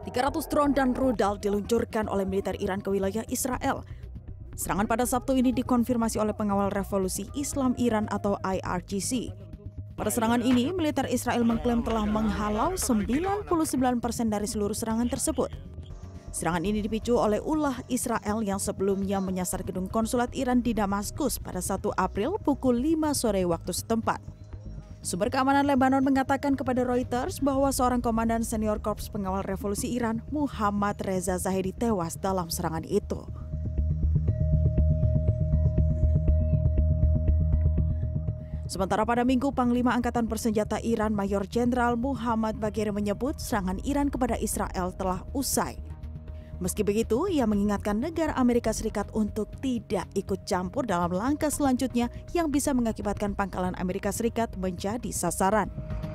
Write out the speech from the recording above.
300 drone dan rudal diluncurkan oleh militer Iran ke wilayah Israel. Serangan pada Sabtu ini dikonfirmasi oleh pengawal revolusi Islam Iran atau IRGC. Pada serangan ini, militer Israel mengklaim telah menghalau 99% dari seluruh serangan tersebut. Serangan ini dipicu oleh ulah Israel yang sebelumnya menyasar gedung konsulat Iran di Damaskus pada 1 April pukul 5 sore waktu setempat. Sumber keamanan Lebanon mengatakan kepada Reuters bahwa seorang komandan senior Korps Pengawal Revolusi Iran, Muhammad Reza Zahedi, tewas dalam serangan itu. Sementara pada Minggu, Panglima Angkatan Bersenjata Iran Mayor Jenderal Muhammad Bagheri menyebut serangan Iran kepada Israel telah usai. Meski begitu, ia mengingatkan negara Amerika Serikat untuk tidak ikut campur dalam langkah selanjutnya yang bisa mengakibatkan pangkalan Amerika Serikat menjadi sasaran.